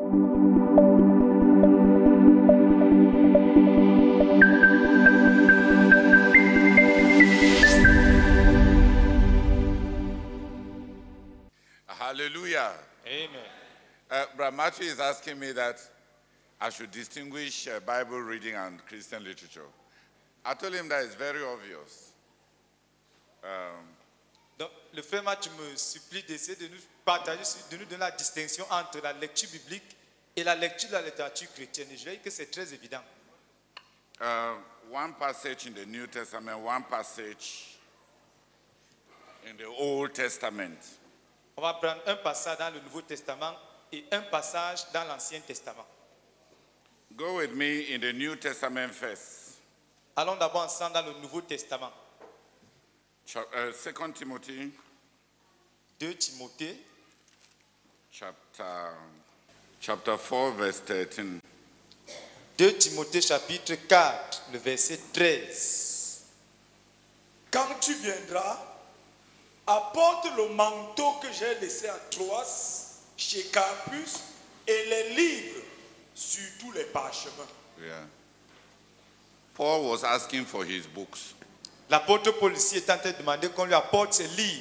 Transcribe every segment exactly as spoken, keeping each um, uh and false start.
Hallelujah. Amen. Uh, Brother Matthew is asking me that I should distinguish uh, Bible reading and Christian literature. I told him that it's very obvious. Um, Donc, le frère Mathieu me supplie d'essayer de nous partager, de nous donner la distinction entre la lecture biblique et la lecture de la littérature chrétienne. Et je vais dire que c'est très évident. uh, one passage in the New Testament, one passage in the Old Testament. On va prendre un passage dans le Nouveau Testament et un passage dans l'Ancien Testament. Go with me in the New Testament first. Allons d'abord ensemble dans le Nouveau Testament. Uh, Second Timothy, deux Timothée, chapter, chapter four, verse thirteen. deux Timothée chapitre quatre, le verset treize. Quand tu viendras, apporte le manteau que j'ai laissé à Troas, chez Carpus, et les livres sur tous les parchemins. Yeah. Paul was asking for his books. L'apôtre Paul ici est en train de demander qu'on lui apporte ses livres.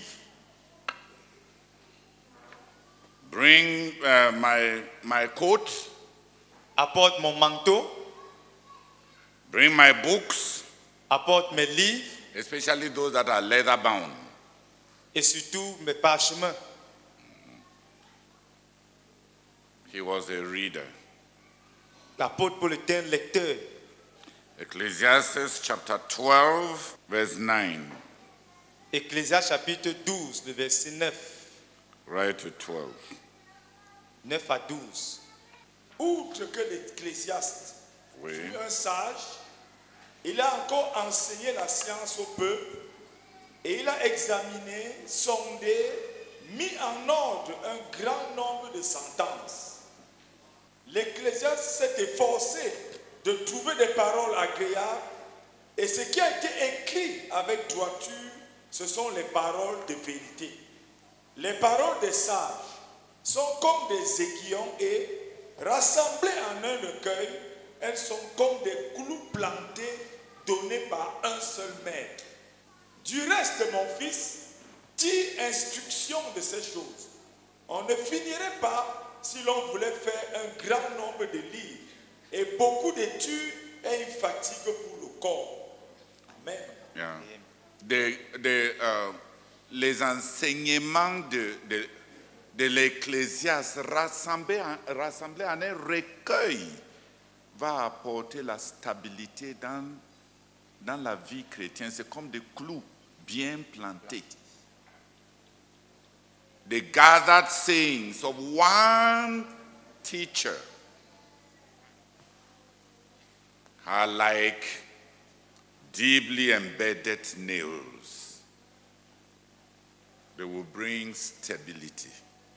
Bring uh, my, my coat, Apporte mon manteau, bring my books, apporte mes livres especially those that are leather bound. et surtout mes parchemins. He was a reader. L'apôtre Paul était un lecteur. Ecclesiastes chapter twelve, verse nine. Ecclésiaste chapitre douze, le verset neuf. Right to twelve. neuf à douze. Outre que l'Ecclésiaste Oui. fut un sage, il a encore enseigné la science au peuple et il a examiné, sondé, mis en ordre un grand nombre de sentences. L'Ecclésiaste s'est efforcé de trouver des paroles agréables et ce qui a été écrit avec droiture, ce sont les paroles de vérité. Les paroles des sages sont comme des aiguillons et rassemblées en un recueil, elles sont comme des clous plantés donnés par un seul maître. Du reste, mon fils, tire instruction de ces choses. On ne finirait pas si l'on voulait faire un grand nombre de livres et beaucoup d'études et une fatigue pour le corps. Amen. Yeah. The, the, uh, les enseignements de, de, de l'Ecclésiaste rassemblés, en- rassemblés en un recueil va apporter la stabilité dans, dans la vie chrétienne. C'est comme des clous bien plantés. The gathered sayings of one teacher are like deeply embedded nails. They will bring stability.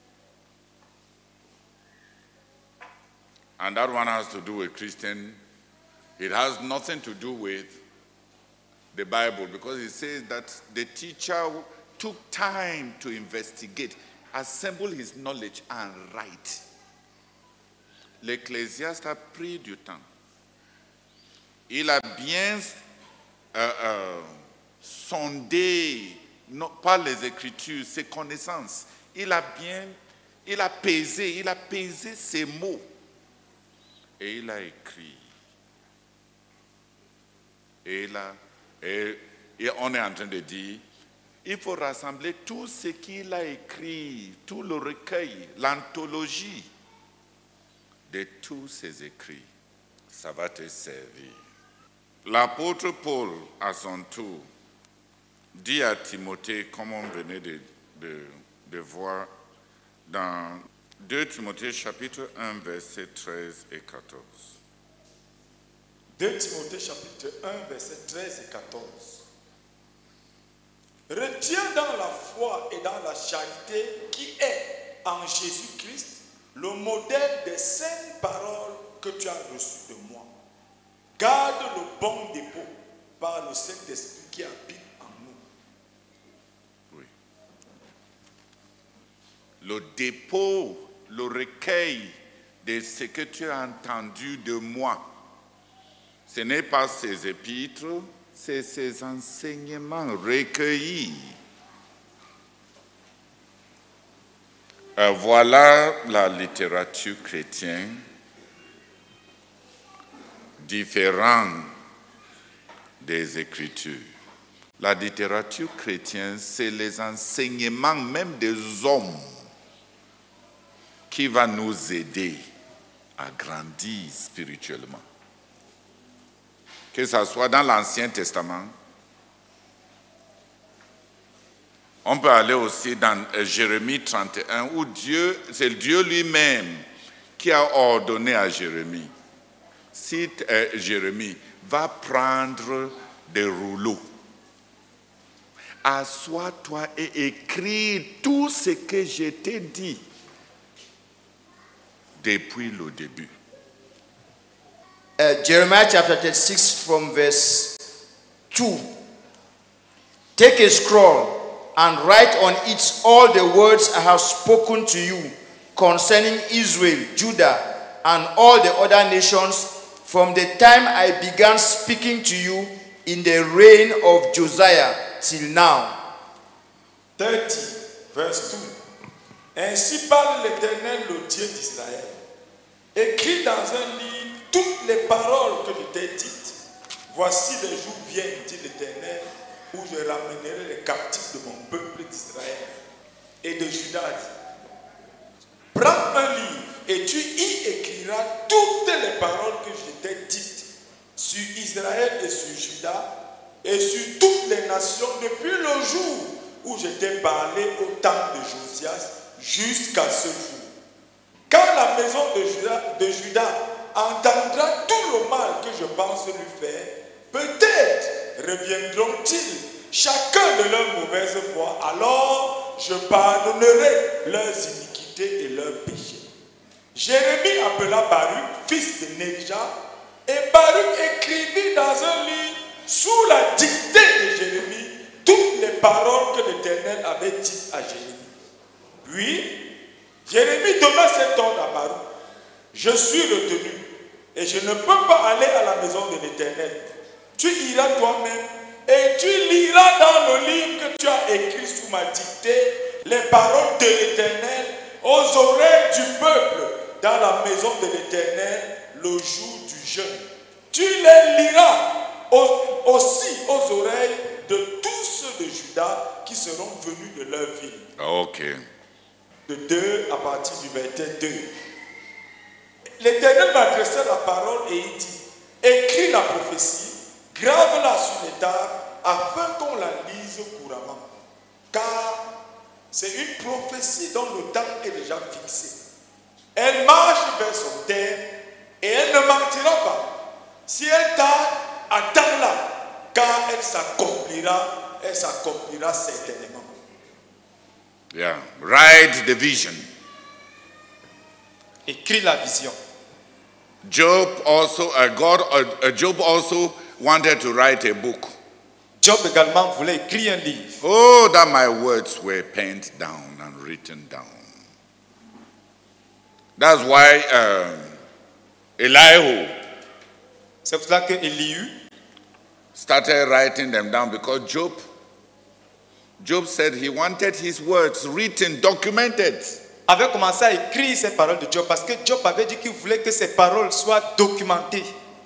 And that one has to do with Christian. It has nothing to do with the Bible, because it says that the teacher took time to investigate, assemble his knowledge and write. L'Ecclésiaste a pris du temps. Il a bien euh, euh, sondé, non pas les Écritures, ses connaissances. Il a bien, il a pesé, il a pesé ses mots. Et il a écrit. Et, là, et, et on est en train de dire, il faut rassembler tout ce qu'il a écrit, tout le recueil, l'anthologie de tous ses écrits. Ça va te servir. L'apôtre Paul, à son tour, dit à Timothée, comme on venait de, de, de voir dans deux Timothée chapitre un, versets treize et quatorze. deux Timothée chapitre un, versets treize et quatorze. Retiens dans la foi et dans la charité qui est en Jésus-Christ le modèle des saintes paroles que tu as reçues de moi. Garde le bon dépôt par le Saint-Esprit qui habite en nous. Oui. Le dépôt, le recueil de ce que tu as entendu de moi. Ce n'est pas ces épîtres, c'est ces enseignements recueillis. Euh, voilà la littérature chrétienne, différente des Écritures. La littérature chrétienne, c'est les enseignements même des hommes qui va nous aider à grandir spirituellement. Que ce soit dans l'Ancien Testament, on peut aller aussi dans Jérémie trente et un, où Dieu, c'est Dieu lui-même qui a ordonné à Jérémie, si euh, Jérémie va prendre des rouleaux, assois-toi et écris tout ce que je t'ai dit depuis le début. Uh, Jeremiah chapter thirty-six from verse two. Take a scroll and write on it all the words I have spoken to you concerning Israel, Judah, and all the other nations from the time I began speaking to you in the reign of Josiah till now. thirty, verse two. Ainsi parle l'Éternel, le Dieu d'Israël. Écris dans un livre toutes les paroles que je t'ai dites. Voici les jours viennent, dit l'Éternel, où je ramènerai les captifs de mon peuple d'Israël et de Juda. Prends un livre et tu y écriras toutes les paroles que je t'ai dites sur Israël et sur Juda et sur toutes les nations depuis le jour où je t'ai parlé au temps de Josias jusqu'à ce jour. Quand la maison de Juda, de Juda entendra tout le mal que je pense lui faire, peut-être reviendront-ils chacun de leur mauvaise voie, alors je pardonnerai leurs iniquités et leurs péchés. Jérémie appela Baruch, fils de Neria, et Baruch écrivit dans un livre sous la dictée de Jérémie toutes les paroles que l'Éternel avait dites à Jérémie. Puis, Jérémie donna cet ordre à Baruch. Je suis retenu et je ne peux pas aller à la maison de l'Éternel. Tu iras toi-même et tu liras dans le livre que tu as écrit sous ma dictée les paroles de l'Éternel aux oreilles du peuple dans la maison de l'Éternel le jour du jeûne. Tu les liras aussi aux oreilles de tous ceux de Juda qui seront venus de leur ville. Ok. De deux à partir du vingt-deux. L'Éternel m'adressa la parole et il dit, écris la prophétie, grave-la sur les tables, afin qu'on la lise couramment. Car c'est une prophétie dont le temps est déjà fixé. Elle marche vers son terme et elle ne mentira pas. Si elle tarde, attends-la, car elle s'accomplira, elle s'accomplira certainement. Yeah, write the vision. Écris la vision. Job also, uh, God, uh, uh, Job also wanted to write a book. Job également voulait écrire un livre. Oh, that my words were penned down and written down. That's why um, Elihu C'est pour cela que Élihu started writing them down, because Job, Job said he wanted his words written, documented. avait commencé à écrire ces paroles de Job parce que Job avait dit qu'il voulait que ces paroles soient documentées.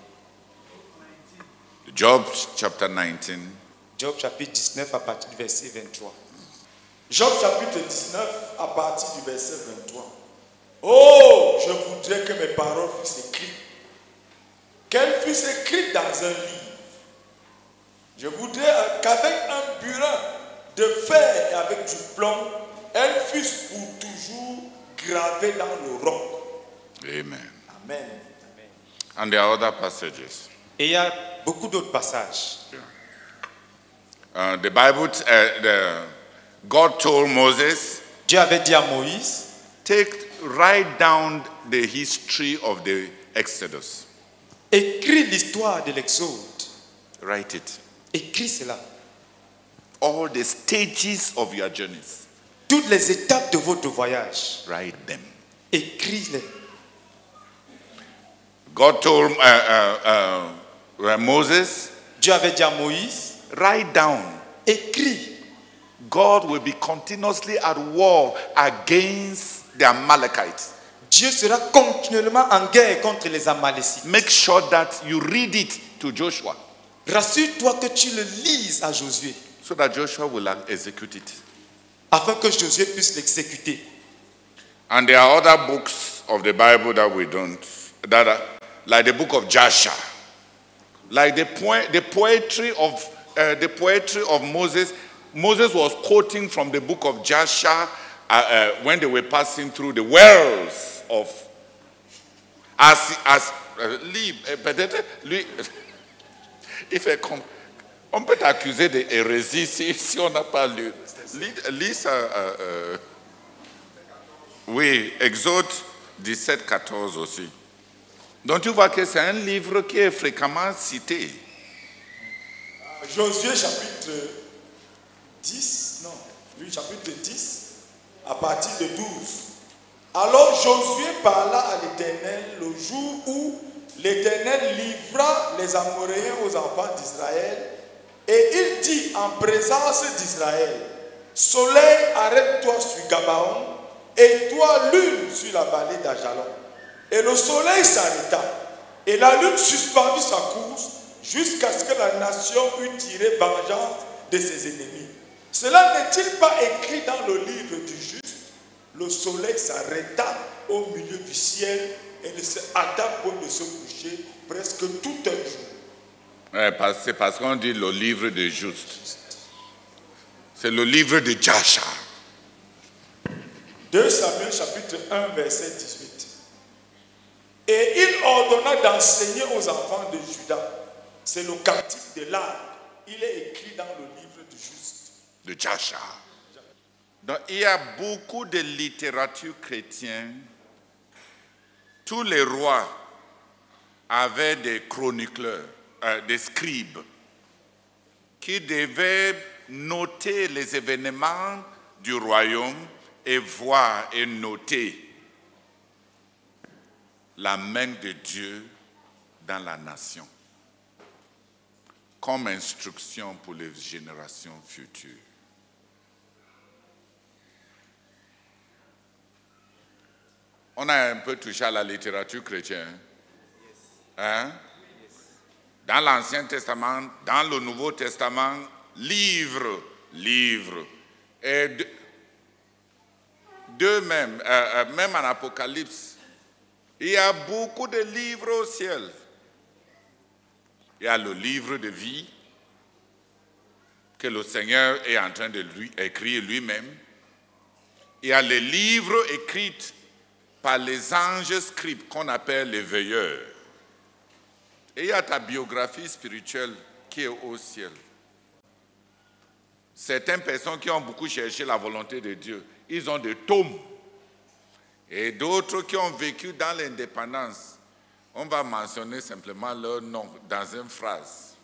Job chapter nineteen. Job chapitre dix-neuf à partir du verset vingt-trois. Job chapitre dix-neuf à partir du verset vingt-trois. Oh, je voudrais que mes paroles fussent écrites, qu'elles fussent écrites dans un livre. Je voudrais qu'avec un burin de fer et avec du plomb, elles fussent pour toujours gravées dans le roc. Amen. Amen. And there are other passages. Et il y a beaucoup d'autres passages. Uh, the Bible, uh, the, God told Moses, Dieu avait dit à Moïse, take, write down the history of the Exodus. écris l'histoire de l'Exode. Write it. Écris cela. All the stages of your journeys. Toutes les étapes de votre voyage. Write them. Écris-les. God told uh, uh, uh, Moses, Dieu avait dit à Moïse, write down. écris. God will be continuously at war against the Amalekites. Dieu sera continuellement en guerre contre les Amalécites. Make sure that you read it to Joshua, Rassure-toi que tu le lises à Josué, so that Joshua will execute it. afin que Josué puisse l'exécuter. And there are other books of the Bible that we don't, that are, like the book of Joshua, like the poe- the poetry of uh, the poetry of Moses. Moses was quoting from the book of Joshua uh, uh, when they were passing through the wells of. As as uh, lui, euh, peut-être lui, il fait comme. On peut t'accuser de hérésie si, si on n'a pas lu. Lis, lis ça. Euh, euh, oui, Exode dix-sept quatorze aussi. Donc tu vois que c'est un livre qui est fréquemment cité. Josué chapitre dix, non, oui, chapitre dix, à partir de douze. Alors Josué parla à l'Éternel le jour où l'Éternel livra les Amoréens aux enfants d'Israël, et il dit en présence d'Israël, soleil, arrête-toi sur Gabaon, et toi, lune, sur la vallée d'Ajalon. Et le soleil s'arrêta, et la lune suspendit sa course, jusqu'à ce que la nation eût tiré vengeance de ses ennemis. Cela n'est-il pas écrit dans le livre du juste? Le soleil s'arrêta au milieu du ciel et ne se hâta point de se coucher presque tout un jour. Ouais, c'est parce qu'on dit le livre de juste. C'est le livre de Joshua. deux Samuel chapitre un verset dix-huit. Et il ordonna d'enseigner aux enfants de Juda. C'est le cantique de l'âne. Il est écrit dans le livre du juste. De Joshua. Donc il y a beaucoup de littérature chrétienne. Tous les rois avaient des chroniqueurs, euh, des scribes, qui devaient noter les événements du royaume et voir et noter la main de Dieu dans la nation, comme instruction pour les générations futures. On a un peu touché à la littérature chrétienne. Hein? Dans l'Ancien Testament, dans le Nouveau Testament, livre, livre. Et de, de même, euh, même en Apocalypse, il y a beaucoup de livres au ciel. Il y a le livre de vie que le Seigneur est en train de lui écrire lui-même. Il y a les livres écrits par les anges scribes qu'on appelle les veilleurs. Et il y a ta biographie spirituelle qui est au ciel. Certaines personnes qui ont beaucoup cherché la volonté de Dieu, ils ont des tomes. Et d'autres qui ont vécu dans l'indépendance, on va mentionner simplement leur nom dans une phrase.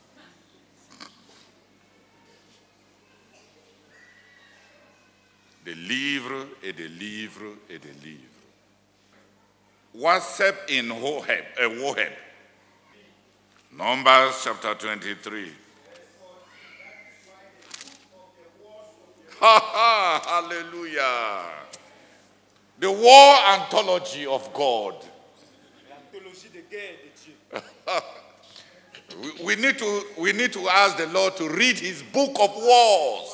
Des livres et des livres et des livres. WhatsApp in Horeb, uh, Horeb. Numbers chapter twenty-three. Ha ha, hallelujah. The war anthology of God. L'anthologie de guerre de Dieu. we, we, need to, we need to ask the Lord to read his book of wars.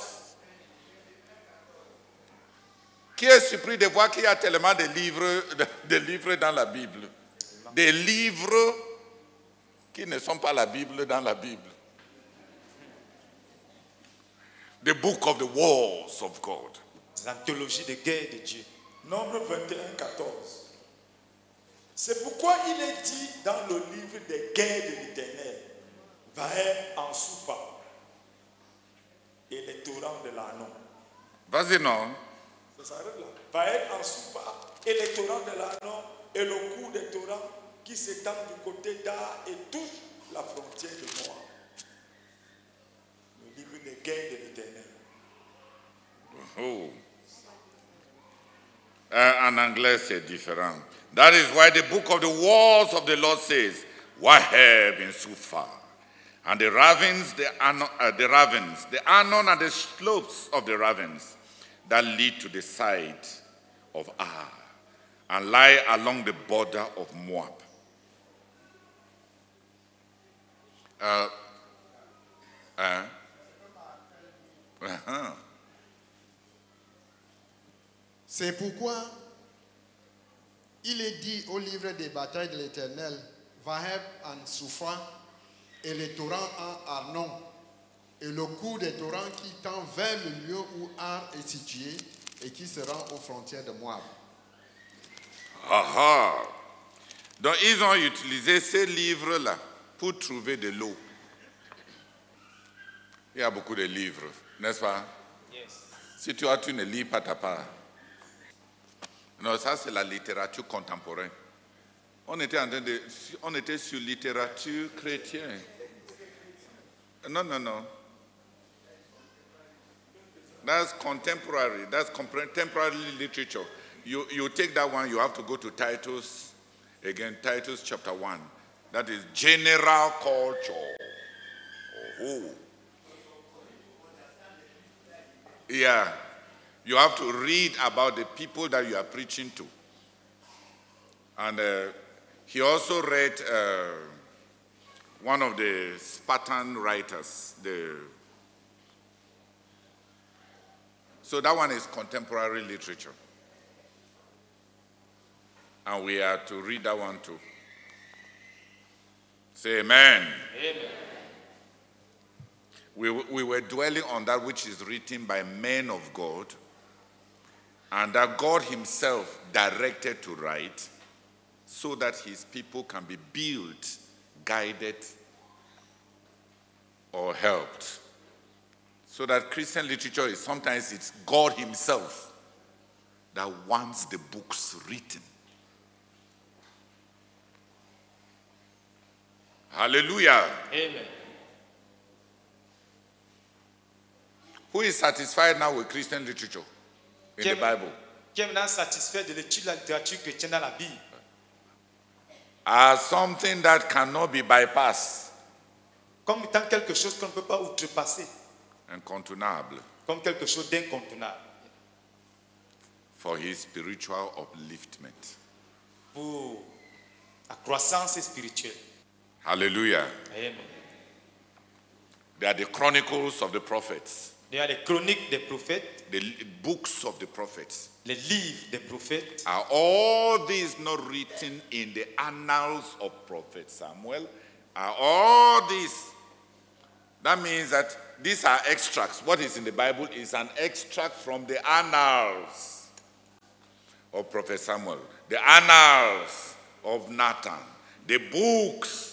Qui est surpris de voir qu'il y a tellement de livres, de, de livres dans la Bible? Des livres qui ne sont pas la Bible dans la Bible. The book of the wars of God. L'anthologie de guerre de Dieu. Nombre vingt et un, quatorze. C'est pourquoi il est dit dans le livre des guerres de l'Éternel, Vaher en Soufa et les torrents de l'Arnon. Vas-y, non? Ça s'arrête là. Vaher en Soufa et les torrents de l'Arnon et le cours des torrents qui s'étend du côté d'Ar et touche la frontière de Moab. Le livre des guerres de l'Éternel. Oh. Uh, Euh, en anglais, c'est différent. That is why the book of the wars of the Lord says, Waheb in Sufa, and the ravens, the, uh, the ravens, the Arnon and the slopes of the ravens that lead to the side of Ar, and lie along the border of Moab. Uh, uh, uh-huh. C'est pourquoi il est dit au livre des batailles de l'Éternel, Vaheb en Soufa, et les torrents en Arnon, et le cours des torrents qui tend vers le lieu où Ar est situé et qui se rend aux frontières de Moab. Aha. Donc ils ont utilisé ces livres-là pour trouver de l'eau. Il y a beaucoup de livres, n'est-ce pas? Yes. Si tu as, tu ne lis pas ta part. Non, ça c'est la littérature contemporaine. On était en train de, on était sur littérature chrétienne. Non, non, non. That's contemporary. That's contemporary literature. You, you take that one, you have to go to Titus, again, Titus chapter one. That is general culture. Oh. Yeah. You have to read about the people that you are preaching to. And uh, he also read uh, one of the Spartan writers. The so that one is contemporary literature. And we are to read that one too. Say amen. Amen. We, we were dwelling on that which is written by men of God, and that God himself directed to write, so that his people can be built, guided, or helped. So that Christian literature is sometimes it's God himself that wants the books written. Hallelujah. Amen. Who is satisfied now with Christian literature in Qui the Bible? Qui est maintenant satisfait de l'étude de la littérature chrétienne dans la Bible? As something that cannot be bypassed. Comme étant quelque chose qu'on ne peut pas outrepasser. Incontournable. Comme quelque chose d'incontournable. For his spiritual upliftment. Pour la croissance spirituelle. Hallelujah. Amen. They are the chronicles of the prophets. Il y a les chroniques des prophètes. The books of the prophets. Les livres des prophètes. Are all these not written in the annals of Prophet Samuel? Are all these? That means that these are extracts. What is in the Bible is an extract from the annals of Prophet Samuel, the annals of Nathan, the books.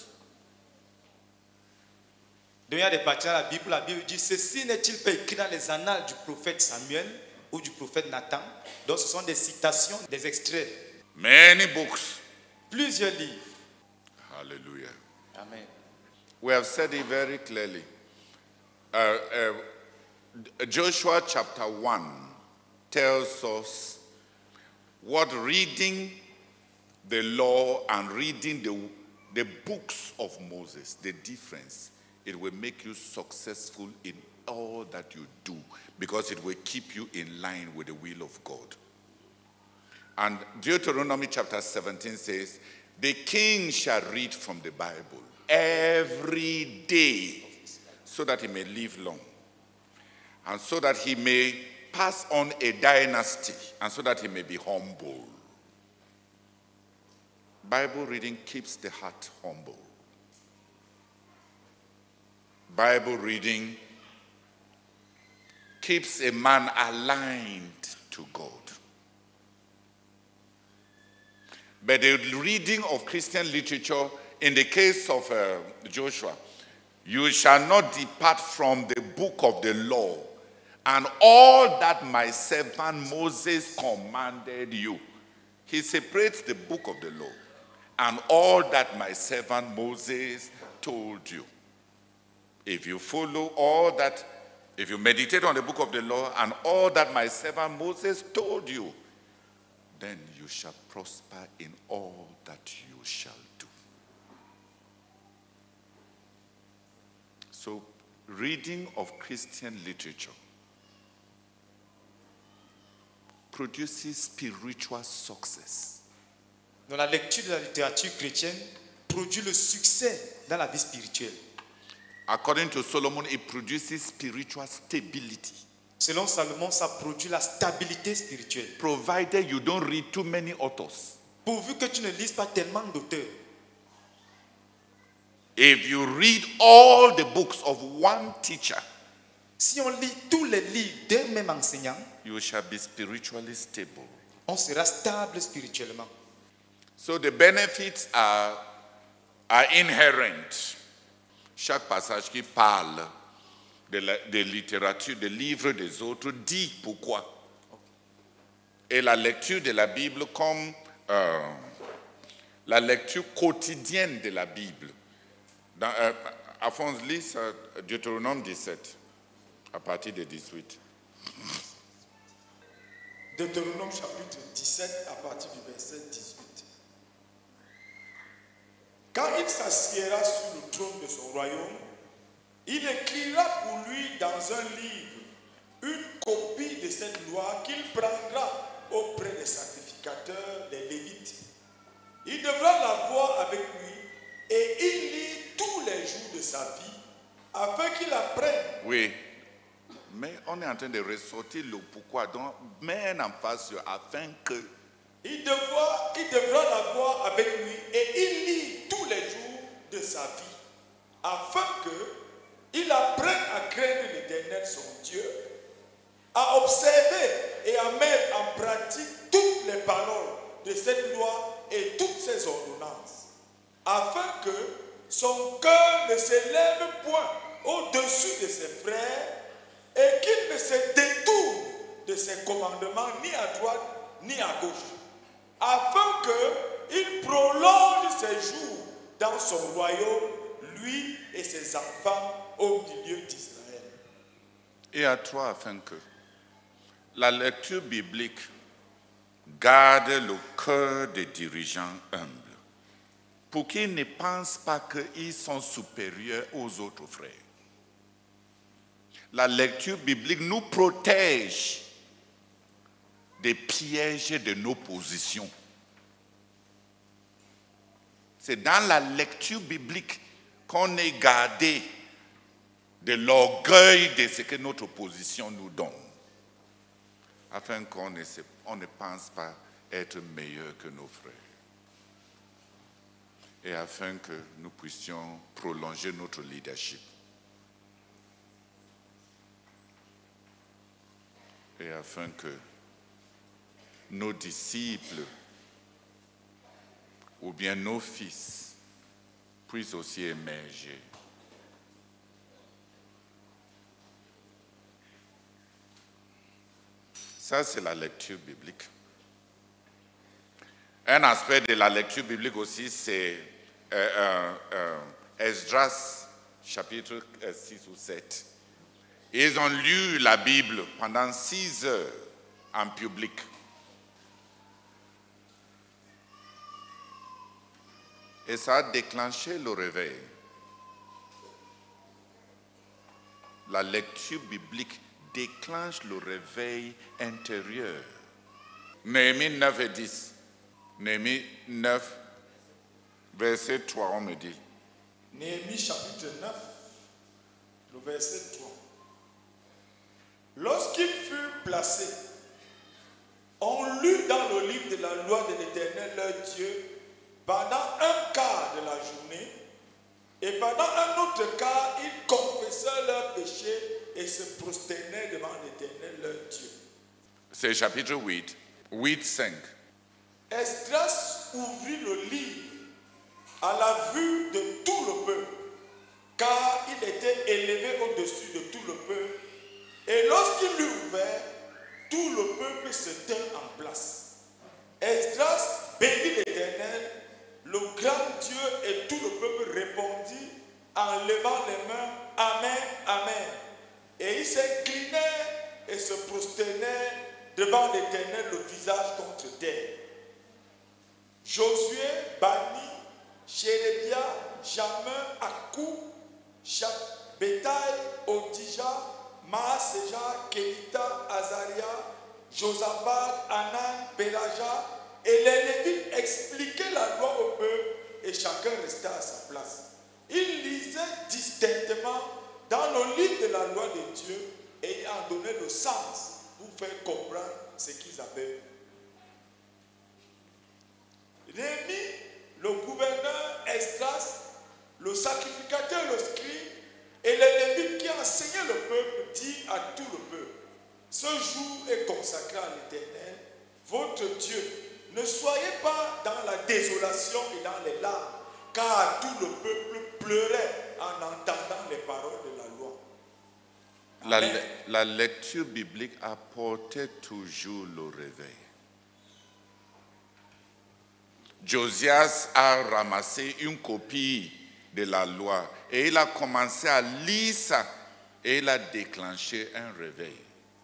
Donc il y a des parties dans la Bible où la Bible dit ceci n'est-il pas écrit dans les annales du prophète Samuel ou du prophète Nathan? Donc ce sont des citations, des extraits. Many books. Plusieurs livres. Hallelujah. Amen. We have said it very clearly. Uh, uh, Joshua chapter one tells us what reading the law and reading the, the books of Moses, the difference. It will make you successful in all that you do because it will keep you in line with the will of God. And Deuteronomy chapter seventeen says, the king shall read from the Bible every day so that he may live long and so that he may pass on a dynasty and so that he may be humble. Bible reading keeps the heart humble. Bible reading keeps a man aligned to God. But the reading of Christian literature, in the case of uh, Joshua, you shall not depart from the book of the law and all that my servant Moses commanded you. He separates the book of the law and all that my servant Moses told you. If you follow all that, if you meditate on the book of the law and all that my servant Moses told you, then you shall prosper in all that you shall do. So, reading of Christian literature produces spiritual success. Donc la lecture de la littérature chrétienne produit le succès dans la vie spirituelle. According to Solomon, it produces spiritual stability. Selon Salomon, ça produit la stabilité spirituelle. Provided you don't read too many authors. Pourvu que tu ne lises pas tellement d'auteurs. If you read all the books of one teacher, si on lit tous les livres d'un même enseignant, you shall be spiritually stable. On sera stable spirituellement. So the benefits are, are inherent. Chaque passage qui parle de la de littérature, des livres des autres, dit pourquoi. Et la lecture de la Bible comme euh, la lecture quotidienne de la Bible. Dans, euh, Alphonse, lis euh, Deutéronome dix-sept, à partir de dix-huit. Deutéronome chapitre dix-sept, à partir du verset dix-huit. Quand il s'assiera sur le trône de son royaume, il écrira pour lui dans un livre une copie de cette loi qu'il prendra auprès des sacrificateurs, des Lévites. Il devra la voir avec lui et il lit tous les jours de sa vie afin qu'il apprenne. Oui, mais on est en train de ressortir le pourquoi. Donc, mets un emphase sur afin que. Il devra, il devra la voir avec lui et il lit tous les jours de sa vie afin que il apprenne à craindre l'Éternel son Dieu, à observer et à mettre en pratique toutes les paroles de cette loi et toutes ses ordonnances, afin que son cœur ne s'élève point au-dessus de ses frères et qu'il ne se détourne de ses commandements ni à droite ni à gauche, afin qu'il prolonge ses jours dans son royaume, lui et ses enfants au milieu d'Israël. Et à toi, afin que la lecture biblique garde le cœur des dirigeants humbles, pour qu'ils ne pensent pas qu'ils sont supérieurs aux autres frères. La lecture biblique nous protège des pièges de nos positions. C'est dans la lecture biblique qu'on est gardé de l'orgueil de ce que notre position nous donne, afin qu'on ne, se, on ne pense pas être meilleur que nos frères, et afin que nous puissions prolonger notre leadership, et afin que nos disciples ou bien nos fils puissent aussi émerger. Ça, c'est la lecture biblique. Un aspect de la lecture biblique aussi, c'est euh, euh, euh, Esdras, chapitre six ou sept. Ils ont lu la Bible pendant six heures en public. Et ça a déclenché le réveil. La lecture biblique déclenche le réveil intérieur. Néhémie neuf et dix. Néhémie neuf, verset trois, on me dit. Néhémie chapitre neuf, le verset trois. Lorsqu'ils furent placés, on lut dans le livre de la loi de l'Éternel leur Dieu pendant un quart de la journée, et pendant un autre quart, ils confessaient leurs péchés et se prosternaient devant l'Éternel leur Dieu. C'est chapitre huit, huit, cinq. Esdras ouvrit le livre à la vue de tout le peuple, car il était élevé au-dessus de tout le peuple. Et lorsqu'il l'eut ouvert, tout le peuple se tint en place. Esdras bénit l'Éternel, le grand Dieu, et tout le peuple répondit en levant les mains, Amen, Amen. Et ils s'inclinaient et se prosternaient devant l'Éternel le visage contre terre. Josué, Bani, Chérébia, Jamin, Akou, Bétaï, Odija, Maaseja, Kelita, Azaria, Josaphat, Anan, Pélaja, et les Lévites expliquaient la loi au peuple et chacun restait à sa place. Ils lisaient distinctement dans le livre de la loi de Dieu et ils en donnaient le sens pour faire comprendre ce qu'ils avaient. Néhémie, le gouverneur Esdras, le sacrificateur, le scribe et les Lévites qui enseignaient le peuple dit à tout le peuple: ce jour est consacré à l'Éternel, votre Dieu. Ne soyez pas dans la désolation et dans les larmes, car tout le peuple pleurait en entendant les paroles de la loi. La, la lecture biblique apportait toujours le réveil. Josias a ramassé une copie de la loi et il a commencé à lire ça et il a déclenché un réveil.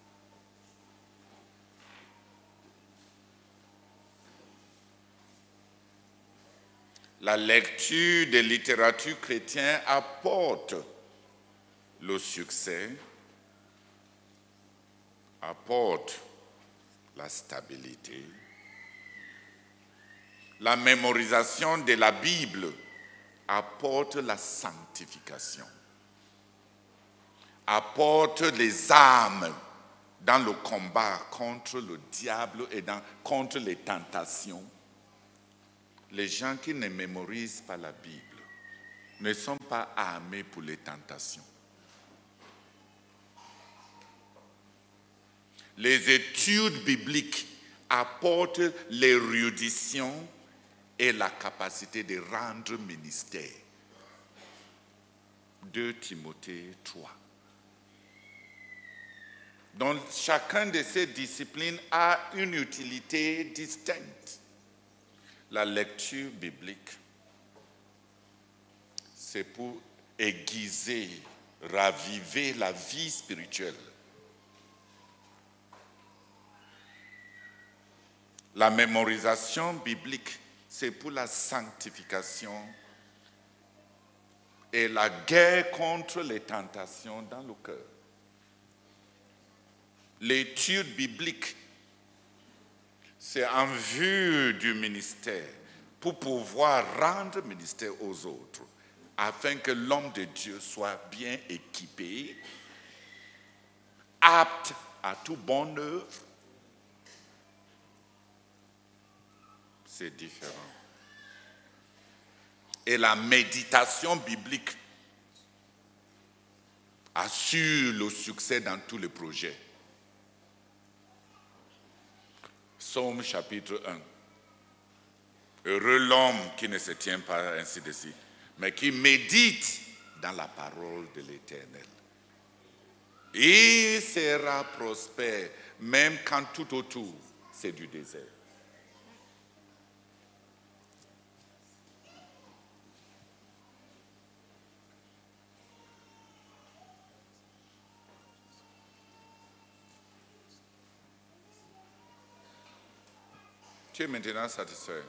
La lecture de littérature chrétienne apporte le succès, apporte la stabilité. La mémorisation de la Bible apporte la sanctification, apporte les armes dans le combat contre le diable et dans, contre les tentations. Les gens qui ne mémorisent pas la Bible ne sont pas armés pour les tentations. Les études bibliques apportent l'érudition et la capacité de rendre ministère. deux Timothée trois. Donc, chacun de ces disciplines a une utilité distincte. La lecture biblique, c'est pour aiguiser, raviver la vie spirituelle. La mémorisation biblique, c'est pour la sanctification et la guerre contre les tentations dans le cœur. L'étude biblique, c'est en vue du ministère, pour pouvoir rendre ministère aux autres, afin que l'homme de Dieu soit bien équipé, apte à toute bonne œuvre. C'est différent. Et la méditation biblique assure le succès dans tous les projets. Psaume chapitre un. Heureux l'homme qui ne se tient pas ainsi de suite, mais qui médite dans la parole de l'Éternel. Il sera prospère, même quand tout autour, c'est du désert. Tu es maintenant satisfait?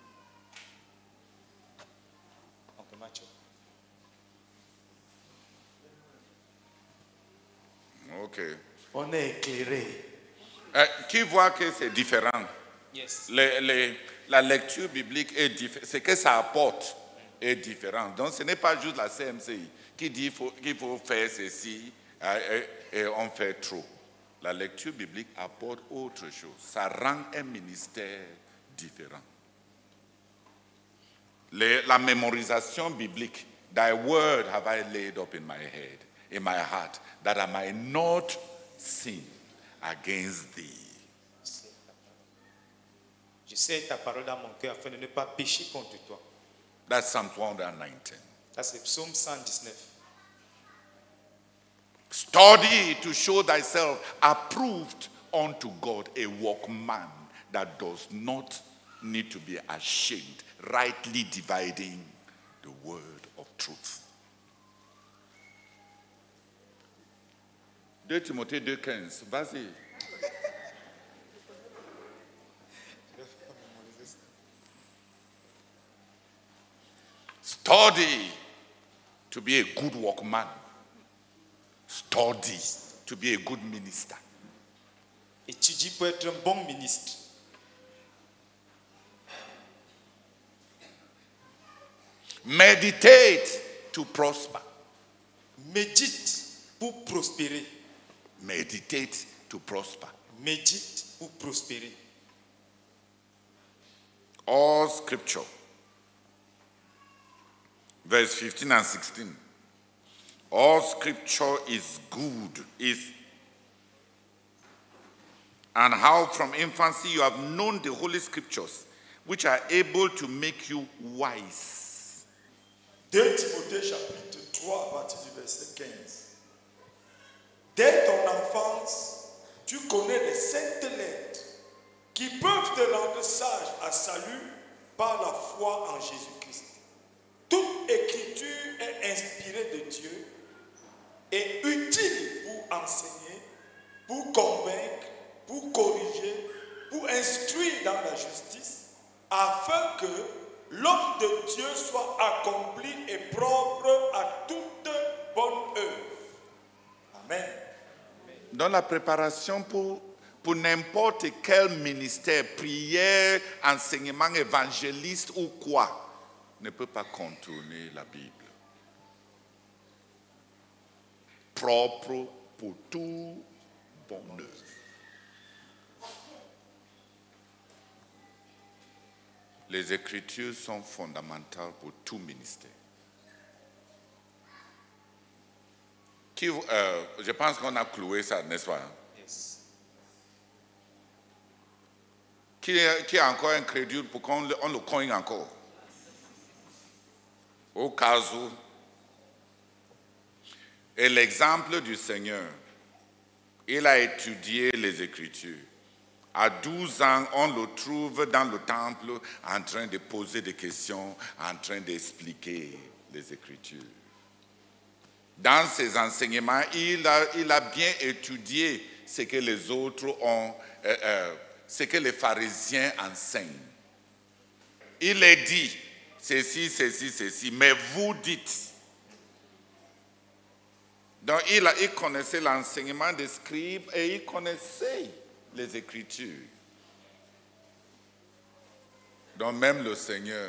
Ok. On est éclairé. Euh, qui voit que c'est différent? Yes. Les, les, la lecture biblique est différente. Ce que ça apporte est différent. Donc ce n'est pas juste la C M C I qui dit qu'il faut, qu'il faut faire ceci et, et on fait trop. La lecture biblique apporte autre chose. Ça rend un ministère différent. Les, la mémorisation biblique. Thy word have I laid up in my head, in my heart, that I might not sin against thee. Je sais ta parole dans mon cœur afin de ne pas pécher contre toi. That's Psalm one nineteen. Ça c'est Psaume cent dix-neuf. Study to show thyself approved unto God, a workman that does not need to be ashamed, rightly dividing the word of truth. deux Timothée deux quinze, vas-y. Study to be a good workman. Study to be a good minister. Étudie pour être un bon ministre. Meditate to prosper. Médite pour prospérer. Meditate to prosper. Médite pour prospérer. All scripture. Verse fifteen and sixteen. All scripture is good, is and how from infancy you have known the holy scriptures, which are able to make you wise. deux Timothée chapitre trois, à partir du verset quinze. Dès ton enfance, tu connais les saintes lettres qui peuvent te rendre sage à salut par la foi en Jésus-Christ. Toute écriture est inspirée de Dieu et utile pour enseigner, pour convaincre, pour corriger, pour instruire dans la justice, afin que l'homme de Dieu soit accompli et propre à toute bonne œuvre. Amen. Dans la préparation pour, pour n'importe quel ministère, prière, enseignement, évangéliste ou quoi, ne peut pas contourner la Bible. Propre pour tout bonne œuvre. Les Écritures sont fondamentales pour tout ministère. Qui, euh, je pense qu'on a cloué ça, n'est-ce pas? Yes. Qui est, qui est encore incrédule pour qu'on le, on le cogne encore? Au cas où. Et l'exemple du Seigneur, il a étudié les Écritures. À douze ans, on le trouve dans le temple en train de poser des questions, en train d'expliquer les Écritures. Dans ses enseignements, il a, il a bien étudié ce que les autres ont, euh, euh, ce que les pharisiens enseignent. Il est dit, ceci, ceci, ceci, mais vous dites. Donc il, a, il connaissait l'enseignement des scribes et il connaissait les Écritures. Donc même le Seigneur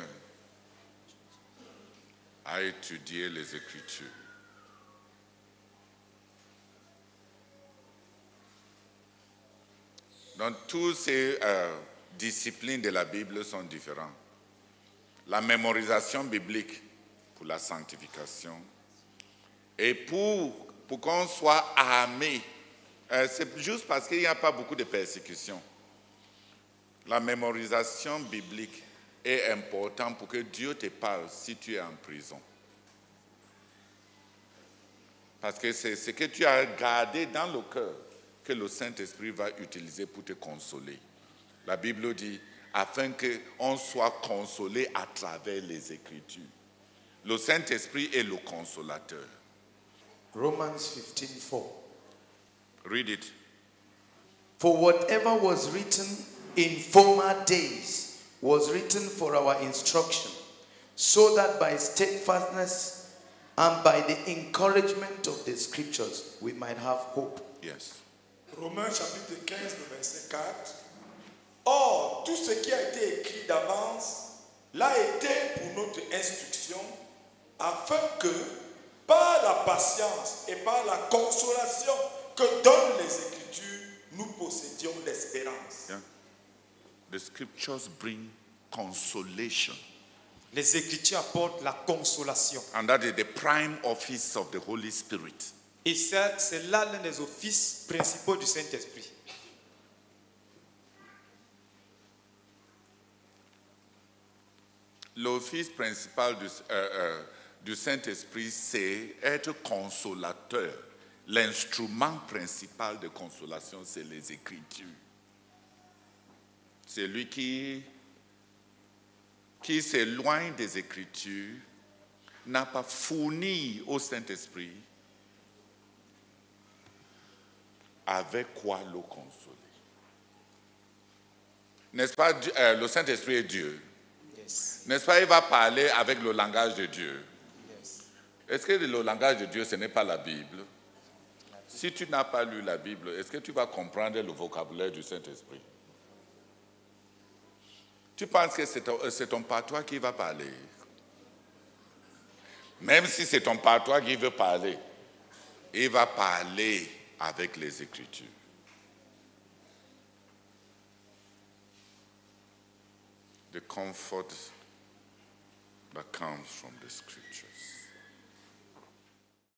a étudié les Écritures. Donc toutes ces euh, disciplines de la Bible sont différentes. La mémorisation biblique pour la sanctification et pour, pour qu'on soit armé. Euh, c'est juste parce qu'il n'y a pas beaucoup de persécutions. La mémorisation biblique est importante pour que Dieu te parle si tu es en prison. Parce que c'est ce que tu as gardé dans le cœur que le Saint-Esprit va utiliser pour te consoler. La Bible dit, afin qu'on soit consolé à travers les Écritures. Le Saint-Esprit est le consolateur. Romans fifteen four. Read it. For whatever was written in former days was written for our instruction, so that by steadfastness and by the encouragement of the scriptures we might have hope. Yes. Romains chapitre quinze, le verset quatre. Or, tout ce qui a été écrit d'avance l'a été pour notre instruction, afin que, par la patience et par la consolation que donnent les Écritures, nous possédions l'espérance. Yeah. The scriptures bring consolation. Les Écritures apportent la consolation. And that is the prime office of the Holy Spirit. Et ça, c'est là l'un des offices principaux du Saint-Esprit. L'office principal du, euh, euh, du Saint-Esprit, c'est être consolateur. L'instrument principal de consolation, c'est les Écritures. C'est lui qui, qui s'éloigne des Écritures, n'a pas fourni au Saint-Esprit avec quoi le consoler. N'est-ce pas, euh, le Saint-Esprit est Dieu. Yes. N'est-ce pas? Il va parler avec le langage de Dieu. Yes. Est-ce que le langage de Dieu, ce n'est pas la Bible? Si tu n'as pas lu la Bible, est-ce que tu vas comprendre le vocabulaire du Saint-Esprit? Tu penses que c'est ton, c'est ton patois qui va parler? Même si c'est ton patois qui veut parler, il va parler avec les Écritures. The comfort that comes from the Scriptures.